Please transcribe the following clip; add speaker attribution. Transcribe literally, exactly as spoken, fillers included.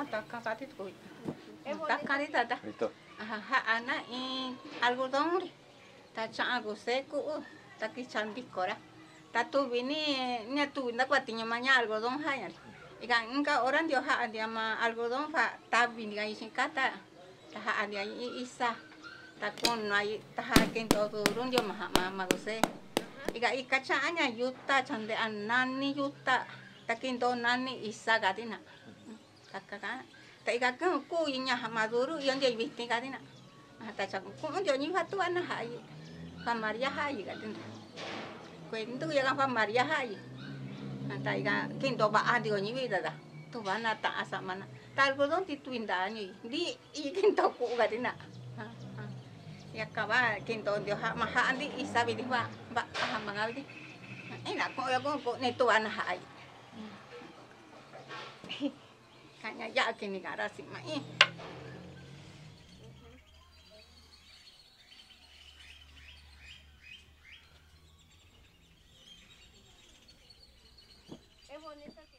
Speaker 1: canta canta itu. Tak kali tata.
Speaker 2: Itu.
Speaker 1: Aha, anak in algodón. Ta chango seco, ta kichandi kora. Ta tu vini, nya tu ndak watinya manya algodón hanya. Ika engka orang dia ha dia ma algodón fa ta vini ga isin kata. Ta ha dia isa. Ta kon nai ta ha ken to turun dia ma ma ma gose. Ika ika chanya yuta chande anani yuta. Ta ken to nani isa gadina. Kakaka. Ta ika kan ku inya maduru yang dia bitin gadina. Ta cha ku dia ni fatu ana hai. Fa Maria hai gadina. Kwento ya kan Fa Maria hai. Ta ika ken to ba adi ni vida da. Tu bana ta asa mana. Ta algodón tituinda ni. Di ikin to ku gadina. Ya kaba kinto dio ha maha andi isabi di ba ba ha mangawi di enak kok ya kok netu ana hai kanya ya kini kara sik mai
Speaker 3: Es bonita.